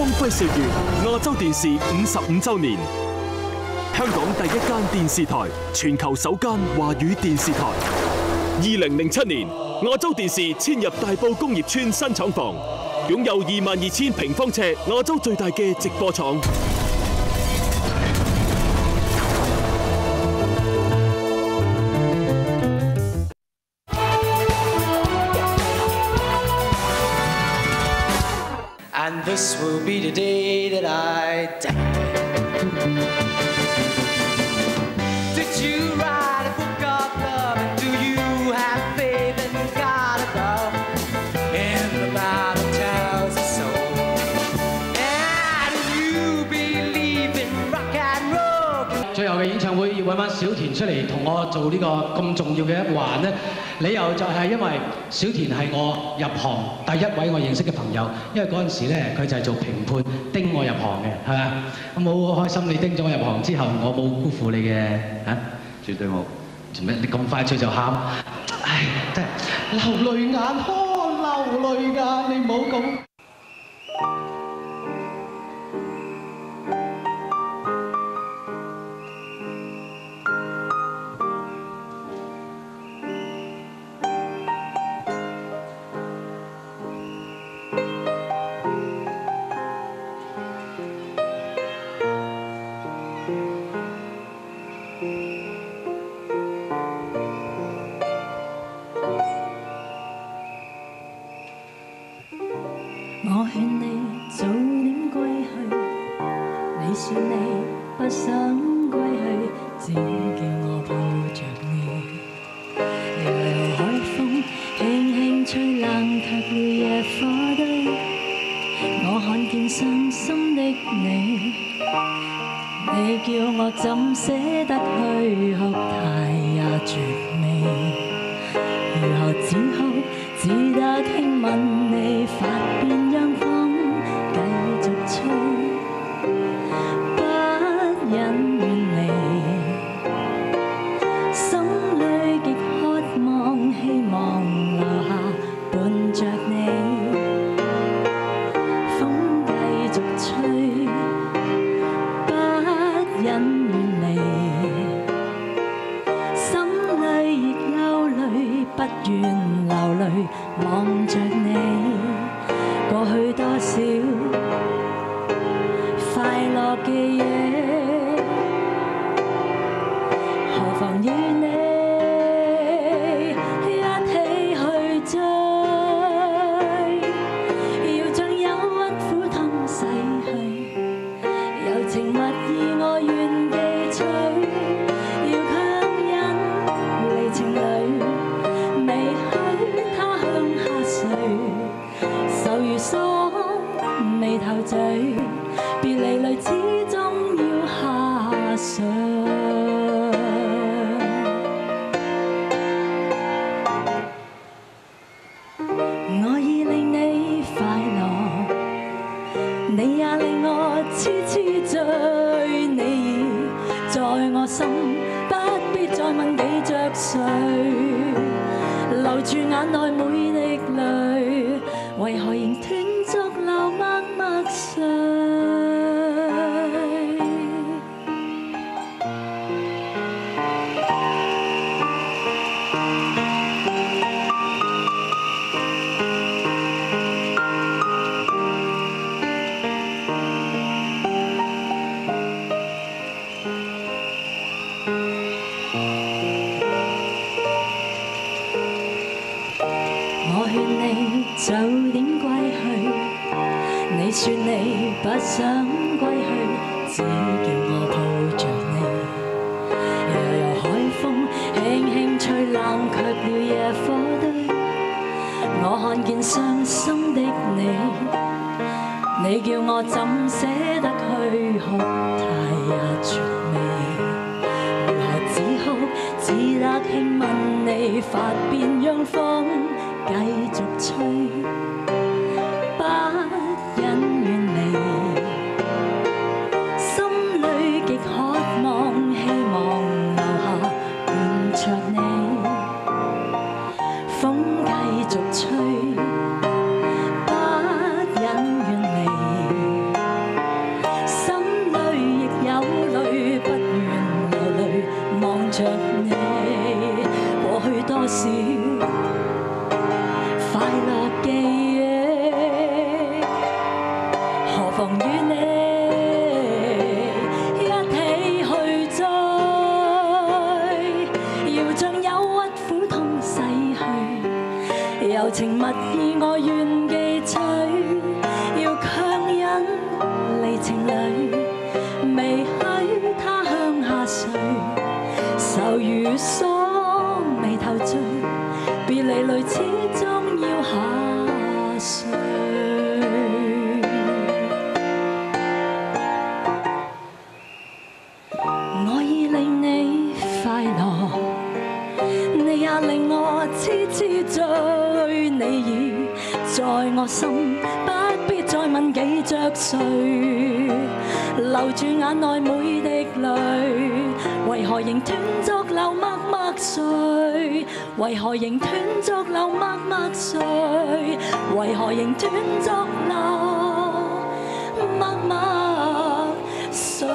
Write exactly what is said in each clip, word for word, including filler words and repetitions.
光輝歲月，亞洲電視五十五週年，香港第一間電視台，全球首間華語電視台。二零零七年，亞洲電視遷入大埔工業村新廠房，擁有二萬二千平方尺亞洲最大嘅直播廠。 And this will be the day that I die. Did you write a book of love? And do you have faith in God above? In the Bible tells us so. And you believe in rock and roll. 最後嘅演唱會要揾翻小田出嚟同我做呢個咁重要嘅一環咧，理由就係因為小田係我入行第一位我認識嘅朋友，因為嗰陣時咧佢就係做評判叮我入行嘅，係咪？咁好開心你叮咗我入行之後，我冇辜負你嘅嚇，絕對冇。做咩？你咁快脆就喊？唉，真係流淚眼，呵，流淚眼，你唔好咁。 我勸你早點歸去，你說你不想歸去，只叫我抱着你。悠悠海風輕輕吹，冷卻了野花堆。我看見傷心的你，你叫我怎捨得去哭，太也絕美。如何止哭？只得輕吻你髮邊，讓風繼續吹，不忍遠離，心裏極渴望，希望留下伴着你，風繼續吹，不忍遠離，心裏亦憂慮，不願流淚望着你，過去多少快樂記憶，何妨與你一起去追，要將憂鬱苦痛洗去，柔情蜜意我願記取，要強忍離情淚。手如鎖，眉頭聚，別離淚始終要下垂。我已令你快樂，你也令我痴痴醉，你已在我心，不必再問記着誰，留住眼內每滴淚。為何仍斷續流默默睡？我勸你早點歸去，你說你不想歸去，只叫我抱着你。悠悠海風輕輕吹，冷卻了野火堆。我看見傷心的你，你叫我怎捨得去哭，太也絕美。如何止哭？只得輕吻你髮邊，讓風繼續吹，不忍遠離，心裏極渴望，希望留下伴着你，風繼續吹，不忍遠離， 問記着誰，留住眼內每滴淚，為何仍斷續流默默睡？為何仍斷續流默默睡？為何仍斷續流默默睡？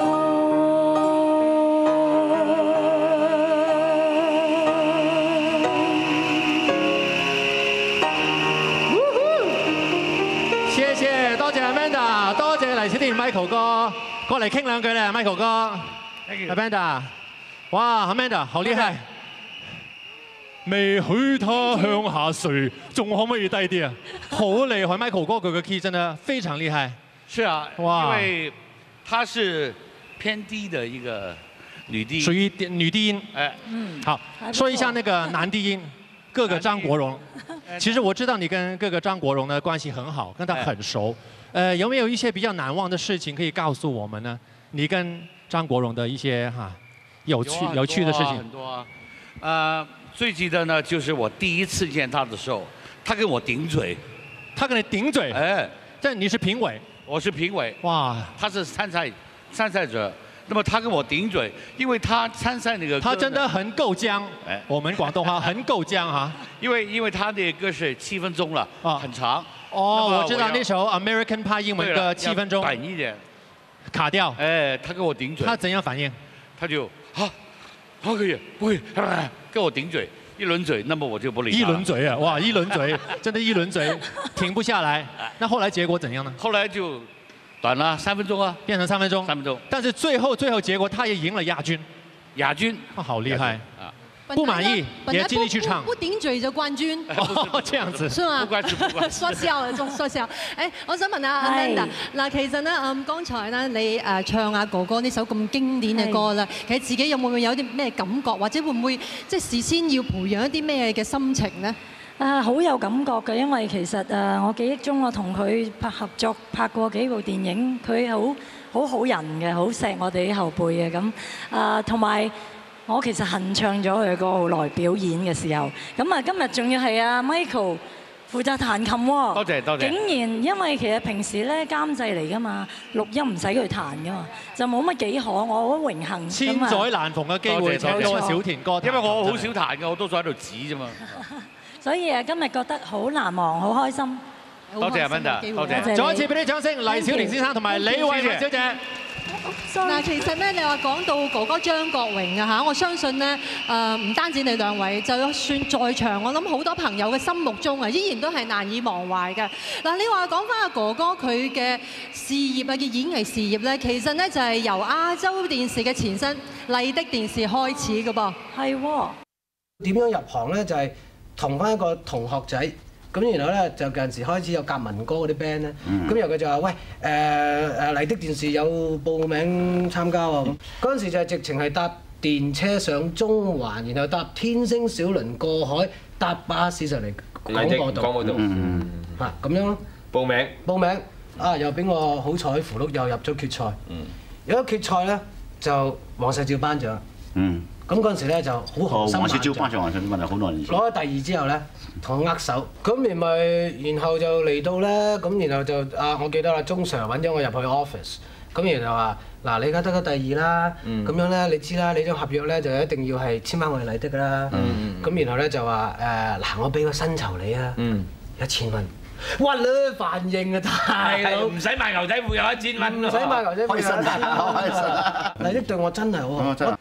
謝謝，多謝 Amanda， 多謝黎小田 Michael 哥過嚟傾兩句咧 ，Michael 哥 ，Amanda， 哇 ，Amanda 好厲害，未許他向下垂，仲可唔可以低啲啊？好厲害 ，Michael 哥佢嘅 key 真的非常厲害。 是啊， 哇因為她是偏低的一個女低， 屬於女低音。 哎， 嗯， 好，說一下那個男低音，哥哥張國榮。其實我知道你跟哥哥張國榮的關係很好，跟他很熟。呃，有沒有一些比較難忘的事情可以告訴我們呢？你跟張國榮的一些哈有趣有趣的事情。 很多啊，呃，最記得呢，就是我第一次見他的時候，他跟我頂嘴， 他跟你頂嘴。 哎， 這你是評委， 我是評委， 哇， 他是參賽參賽者。那麼他跟我頂嘴，因為他參賽那個歌呢， 他真的很夠僵。 哎， 我們廣東話很夠僵哈。 因為因為他那個歌是七分鐘了， 啊很長。 哦，我知道那首 American Pie 英文歌七分鐘， 短一點， 卡掉。 哎，他跟我頂嘴， 他怎樣反應？ 他就啊，好可以，不會，跟我頂嘴，一輪嘴，那麼我就不理他。 一輪嘴啊，哇，一輪嘴，真的一輪嘴，停不下來。那後來結果怎樣呢？ 後來就短了三分鐘啊， 變成三分鐘。 三分鐘。 但是最後最後結果他也贏了亞軍。 亞軍， 啊，好厲害啊！ 不滿意也盡力去唱。 不頂嘴就冠軍。 哦，這樣子。 是嗎？ 不關事，不關事。 說笑啦，仲說笑。誒，我想問下 Amanda，嗱，其實咧，嗯，剛才咧你誒唱阿哥哥呢首咁經典嘅歌啦，其實自己有冇會有啲咩感覺，或者會唔會即係事先要培養一啲咩嘅心情咧？ 啊，好有感覺嘅，因為其實誒，我記憶中我同佢拍合作拍過幾部電影，佢好好好人嘅，好錫我哋啲後輩嘅咁。啊，同埋我其實恨唱咗佢嘅歌好耐，表演嘅時候。咁啊，今日仲要係阿 Michael 負責彈琴喎。 多謝多謝。 竟然因為其實平時咧監製嚟㗎嘛，錄音唔使佢彈㗎嘛，就冇乜幾可，我好榮幸。 千載難逢嘅機會請到小田哥， 因為我好少彈嘅，我多數喺度指啫嘛。 所以啊，今日覺得好難忘，好開心。 多謝 Amanda，多謝。 再一次俾啲掌聲，黎小田先生同埋李慧文小姐。 嗱，其實咧，你話講到哥哥張國榮啊嚇，我相信咧誒唔單止你兩位，就算在場，我諗好多朋友嘅心目中啊，依然都係難以忘懷嘅。嗱，你話講翻阿哥哥佢嘅事業啊嘅演藝事業咧，其實咧就係由亞洲電視嘅前身麗的電視開始嘅噃。係喎。 點樣入行咧？就係同翻一個同學仔。咁然後咧就近時開始有夾民歌嗰啲 band 咧，咁然後佢就話：喂，誒誒麗的電視有報名參加喎咁。嗰陣時就係直情係搭電車上中環，然後搭天星小輪過海，搭巴士上嚟廣播道。廣播道，嗯嚇咁樣咯。報名。報名啊！又俾我好彩符碌，又入咗決賽。嗯。有咗決賽咧，就黃世照頒獎。嗯。咁嗰陣時咧就好紅心。黃世照頒獎，黃世照頒獎好耐年前。攞咗第二之後咧。同我握手，咁然咪，然後就嚟到咧，咁然後就啊，我記得啦，鐘 Sir 揾咗我入去 office，咁然後話嗱，你而家得咗第二啦，咁樣咧，你知啦，你張合約咧就一定要係簽翻我哋麗的㗎啦，咁然後咧就話誒嗱，我俾個薪酬你啊，一千蚊，哇你反應啊大佬， 唔使買牛仔褲有一千蚊， 唔使買牛仔褲有一千蚊，麗的對我真係好好。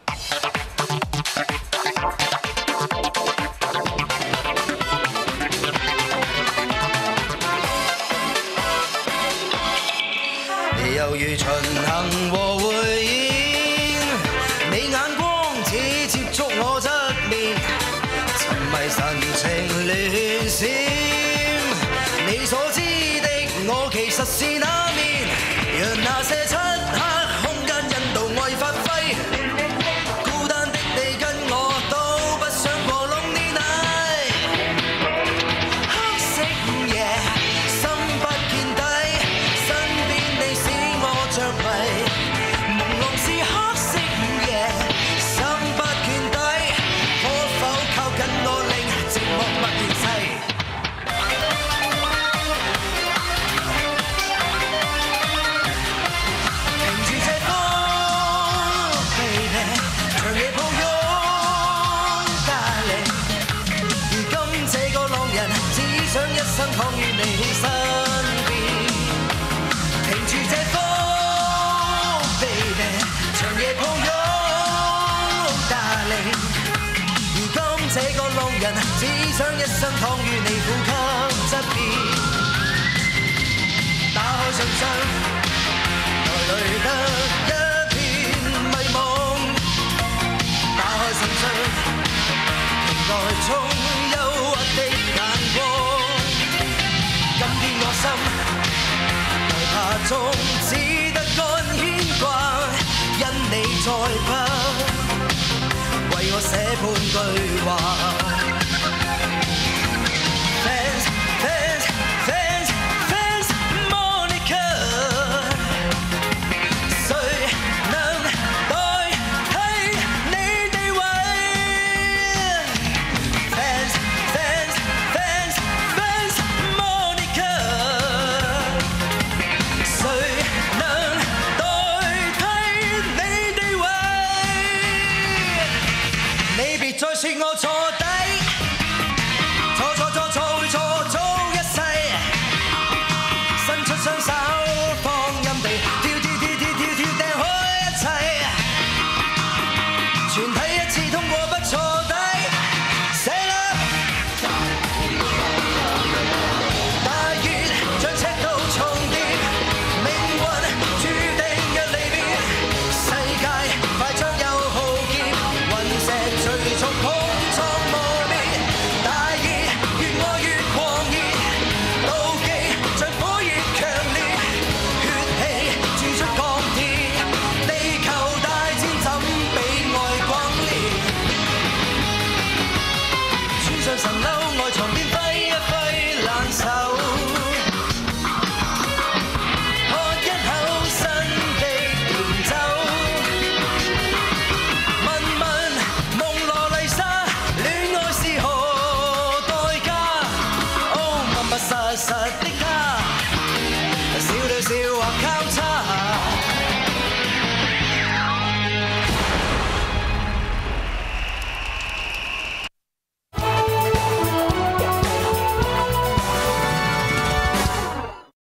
猶如巡行和匯演，你眼光似接觸我側面，沉迷神情亂閃。你所知的我其實是那面，讓那些漆黑空間引導愛發揮。孤單的你跟我都不想過 lonely night，黑色午夜心不見底。着迷，朦朧是黑色午夜，心不倦底，可否靠近我令寂寞默然逝？ 生躺於你身邊，停住這風 ，baby， 長夜抱擁 ，darling。如今這個浪人只想一生躺於你呼吸側邊，打開信箱，內裏得一片迷惘。打開信箱，期待中憂鬱的眼光。今天我心害怕中只得乾牽掛，因你再不為我寫半句話。Fans, fans, fans, fans, Monica， 誰能代替你地位 ？Fans, fans, fans, fans, Monica， 誰能代替你地位？你別再說我錯底。錯錯錯錯會錯足一世，伸出雙手放任地跳跳跳跳跳跳掟開一切，全體一次通過不錯底，寫啦！大雨像赤道重疊，命運注定若離別，世界快將有浩劫，雲石隨逐碰撞磨滅。大熱越愛越狂熱，妒忌像火越強烈，血氣鑄出鋼鐵，地球大戰怎比愛轟烈？穿上神褸，外床邊揮一揮冷手，喝一口新的甜酒，問問蒙羅麗莎，戀愛是何代價？哦，密密實實的